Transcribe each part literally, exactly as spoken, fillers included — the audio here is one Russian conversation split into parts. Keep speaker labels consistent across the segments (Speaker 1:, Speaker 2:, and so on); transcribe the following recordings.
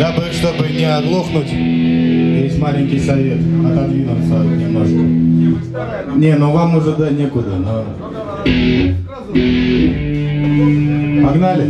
Speaker 1: Дабы, чтобы не оглохнуть, есть маленький совет. Отодвинуться немножко. Не, ну вам уже да некуда. Но... Погнали.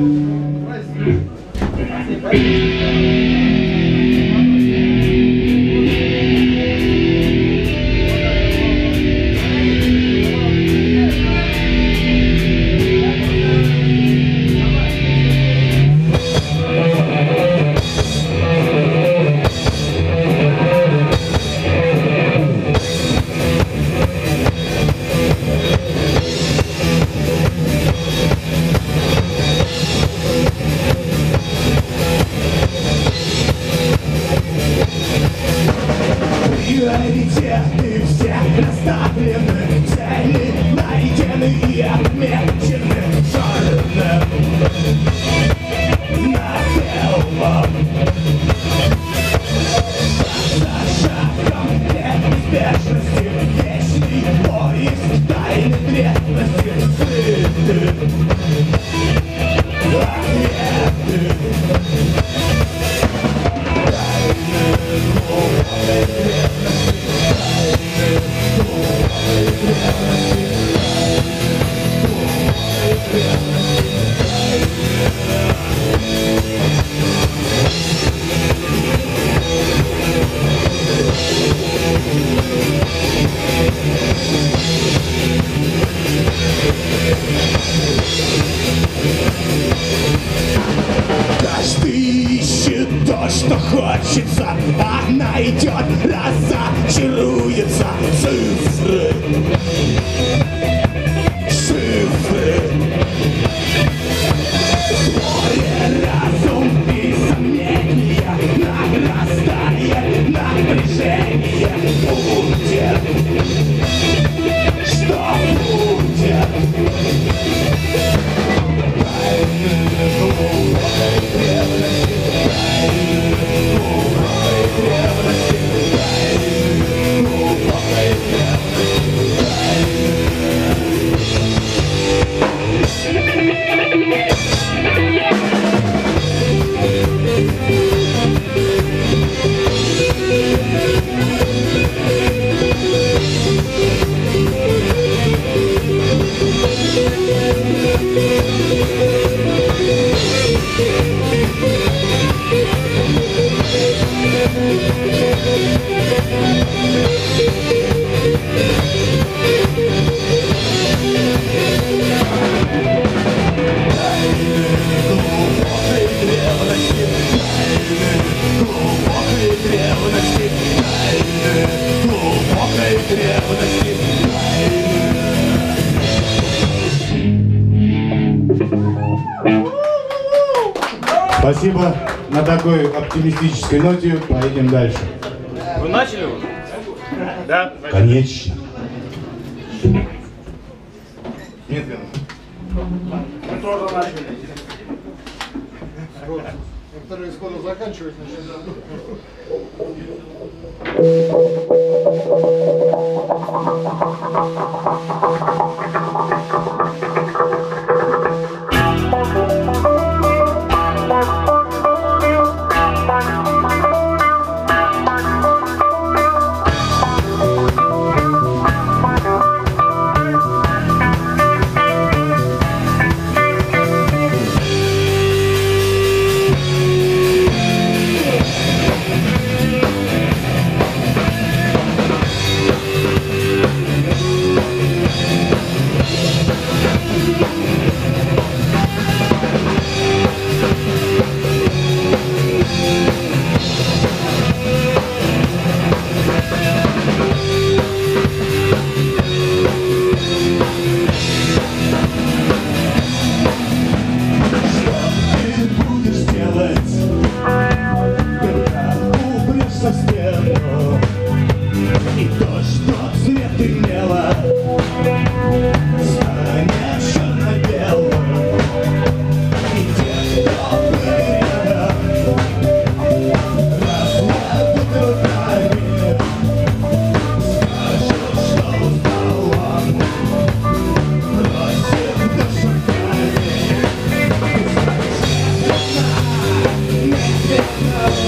Speaker 2: Приоритеты все расставлены, цели найдены и отмечены черным на белом. За шагом неизбежности вечный поиск тайны древности, скрыты ответы. Каждый ищет то, что хочется, а найдет, разочаруется. Цифры, цифры, море, разум и сомнения, нарастает напряжение. Будет, что будет?
Speaker 1: Спасибо. На такой оптимистической ноте поедем дальше.
Speaker 3: Вы начали уже? Да?
Speaker 1: Конечно. Медленно.
Speaker 4: Мы тоже начали. Некоторые сходу заканчивать начинают.
Speaker 2: We'll be right back.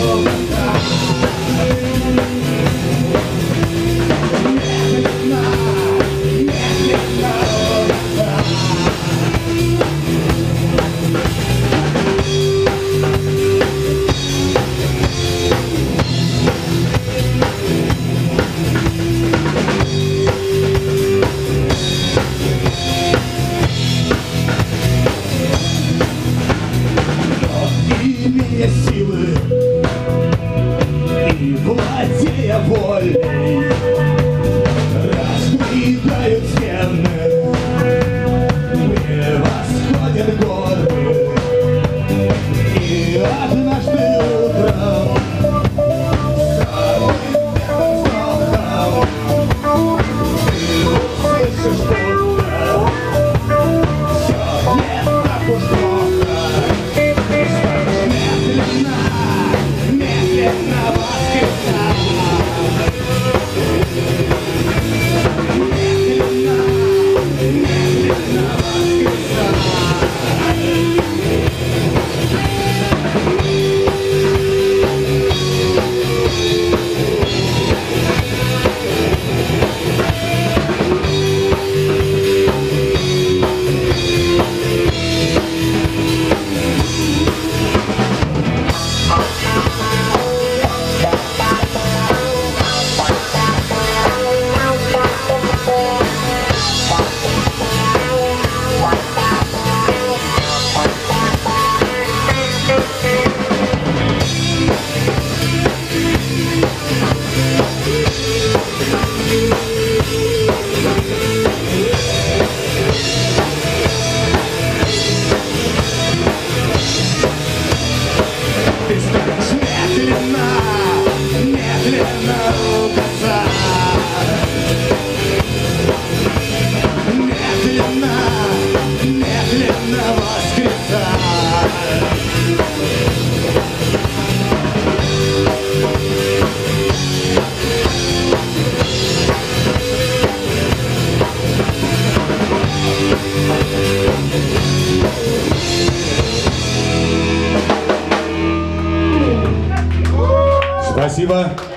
Speaker 2: Имея силы и владея волей, раздвигают стены и восходят горы. И однажды утром самым вздохом ты услышишь, будто все не так уж плохо. Медленно, медленно воскресать. Медленно, медленно воскресать. Ты станешь медленно, медленно угасать. Медленно, медленно воскресать.
Speaker 1: Спасибо.